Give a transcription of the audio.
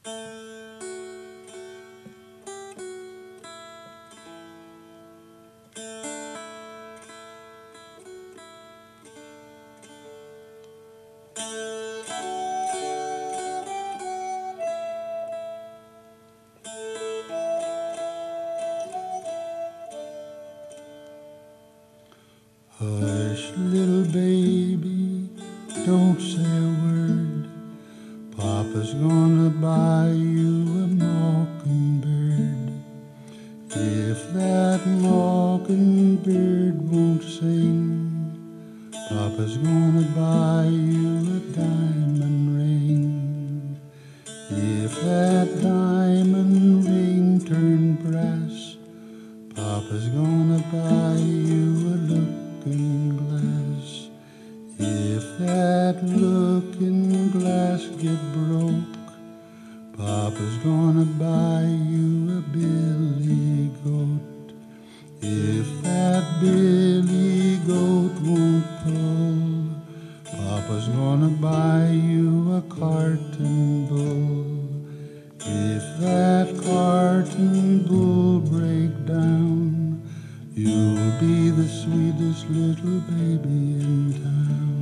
Hush, little baby, don't say a word. Papa's gonna buy you a mockingbird. If that mockingbird won't sing, Papa's gonna buy you a diamond ring. If that diamond ring turned brass, Papa's gonna buy you a looking glass. If that looking glass get broke, Papa's gonna buy you a billy goat. If that billy goat won't pull, Papa's gonna buy you a carton bull. If that carton bull break down, you'll be the sweetest little baby in town.